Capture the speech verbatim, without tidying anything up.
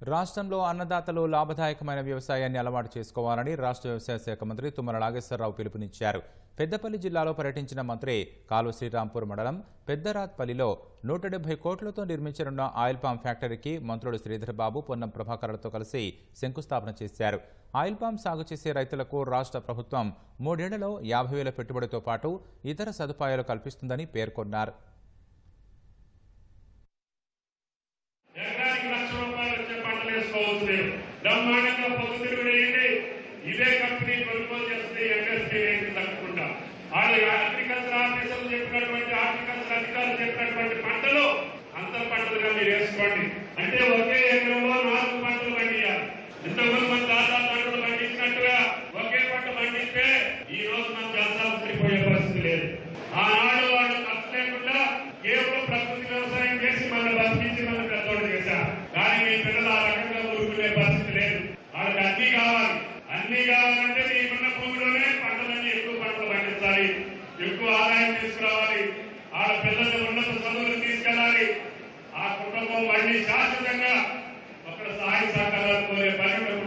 రాష్ట్రంలో అన్నదాతలు లాభదాయకమైన వ్యవసాయాన్ని అలవాటు చేసుకోవాలని రాష్ట్ర వ్యవసాయ శాఖ మంత్రి తుమ్మల నాగేశ్వరరావు పిలుపునిచ్చారు. పెద్దపల్లి జిల్లాలో పర్యటించిన మంత్రి కాలువ శ్రీరాంపూర్ మండలం పెద్దరాత్పల్లిలో నూట డెబ్బై కోట్లతో నిర్మించనున్న ఆయిల్ పామ్ ఫ్యాక్టరీకి మంత్రులు శ్రీధర్ బాబు, పొన్నం ప్రభాకర్లతో కలిసి శంకుస్థాపన చేశారు. ఆయిల్ పామ్ సాగు చేసే రైతులకు రాష్ట్ర ప్రభుత్వం మూడేళ్లలో యాభై వేల పెట్టుబడితో పాటు ఇతర సదుపాయాలు కల్పిస్తుందని పేర్కొన్నారు. బ్రహ్మాండంగా పొందుతున్నది ఇదే కంపెనీ కొనుగోలు చేస్తే ఎంఎస్పీ రేటు తగ్గకుండా అగ్రికల్చర్ ఆఫీసర్లు చెప్పినటువంటి హార్టికల్చర్ అధికారులు చెప్పినటువంటి పంటలు అంతర్ పంటలుగా మీరు వేసుకోండి. అంటే ఒకే ఎకరంలో నాలుగు పంటలు పండియాలి. ఇంతకుముందు మన దాదా పంటలు పండించినట్టుగా ఒకే పంట పండిస్తే ఈ రోజు మనం జలసాలు సరిపోయే పరిస్థితి లేదు. ఆనాడు వాళ్ళు ఖర్చు లేకుండా కేవలం ప్రకృతి వ్యవసాయం చేసి మన బతికించి మనం పెద్దోడు చేశారు. కానీ మీ పిల్లలు ఆ రకంగా ఊరుకునే పరిస్థితి లేదు. వాళ్ళకి అన్ని కావాలి. అన్ని కావాలంటే మీకున్న భూమిలోనే పంటలన్నీ ఎక్కువ పంటలు పండించాలి, ఎక్కువ ఆదాయం తీసుకురావాలి, ఆ పిల్లలు ఉన్నత చదువులు తీసుకెళ్లాలి. ఆ కుటుంబం మళ్ళీ శాశ్వతంగా అక్కడ సహాయ సహకారాలు కోరే పని